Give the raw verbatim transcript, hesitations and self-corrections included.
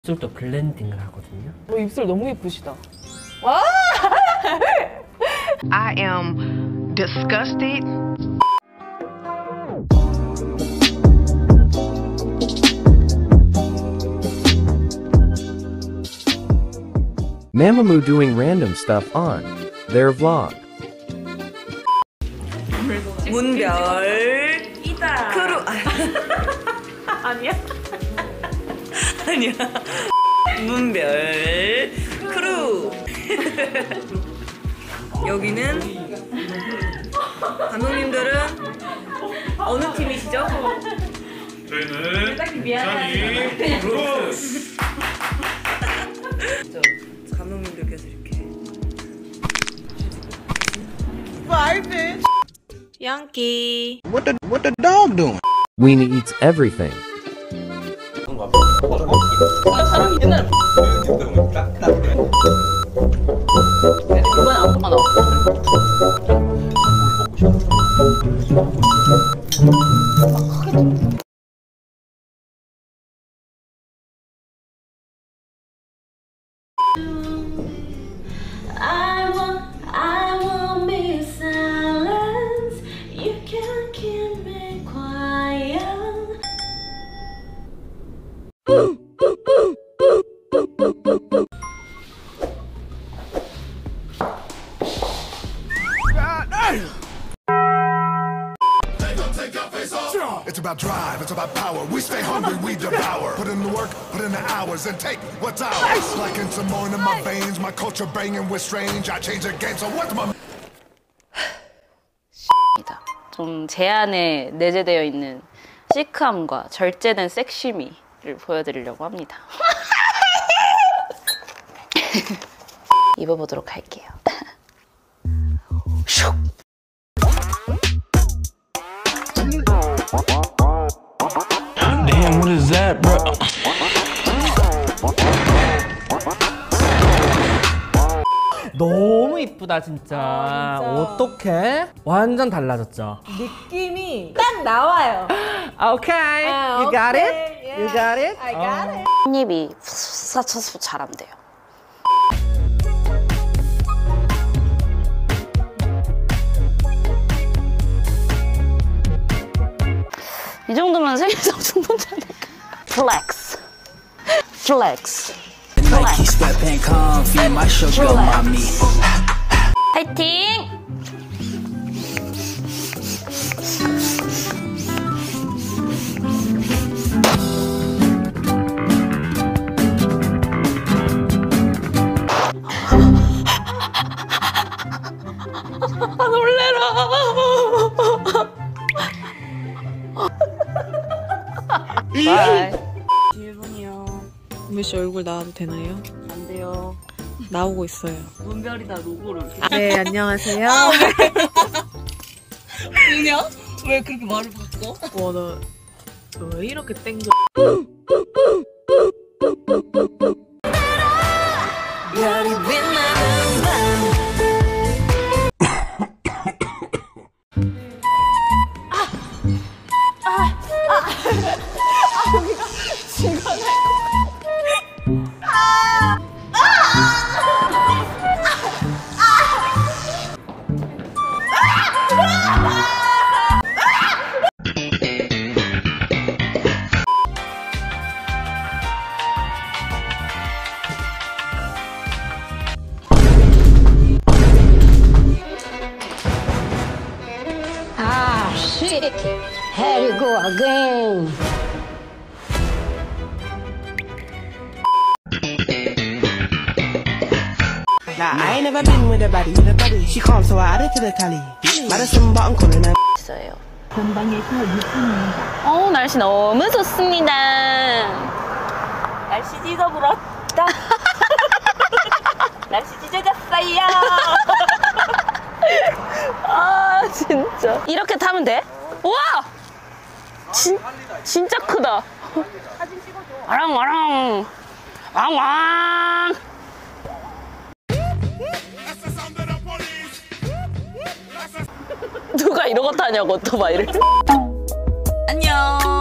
입술도 블렌딩을 하거든요. 어, 입술 너무 예쁘시다. 와! I am disgusted. Mamamoo doing random stuff on their vlog. 문별 이다. 크루 아니야? 아니야. 문별 크루. 여기는 감독님들은 어느 팀이시죠? 저희는 부산이 크루스. 저 감독님들께서 이렇게 양키. What the what the dog doing? Weenie eats everything. 이건 아무거나 넣어. I want, I want me silence. You can't keep me quiet. It's about drive, it's about power. We stay hungry, we devour. Put in the work, put in the hours, and take what's ours. Like in some more in my veins, my culture banging with strange. I change the game, so what's my... 좀 제 안에 내재되어 있는 시크함과 절제된 섹시미를 보여드리려고 합니다. 입어보도록 할게요. Damn, what is that, bro? 너무 이쁘다 진짜. 아, 진짜. 어떡해? 완전 달라졌죠? 느낌이 딱 나와요. Okay, 아, you got 오케이. it? Yeah, You got it? I got it. 한 입이 푸사쳐서 잘 안 돼요. 이 정도면 생일상 충분하지 않을까? 플렉스. 플렉스. Nike sweatpant comfy, my show girl mommy. 파이팅! 아, 놀래라. 바이. 일 분이요. 우미 씨 얼굴 나와도 되나요? 안 돼요. 나오고 있어요. 문별이다 로고를. 네, 안녕하세요. 뭐냐? 왜 그렇게 말을 바꿔? 와, 나, 왜 이렇게 땡겨? 별이 빛나는 밤. Ah, shit. Here you go again. Nah, I ain't never been with a baddie, with a baddie. She calm, so I added to the tally. Madison button calling her. 있어요. 어, 날씨 너무 좋습니다. 날씨 찢어불었다. 날씨 찢어졌어요. 아, 진짜. 이렇게 타면 돼? 우와! 진, 진짜 크다. 와랑 와랑. 왕왕. 누가 이러고 타냐고 오토바이를. 안녕.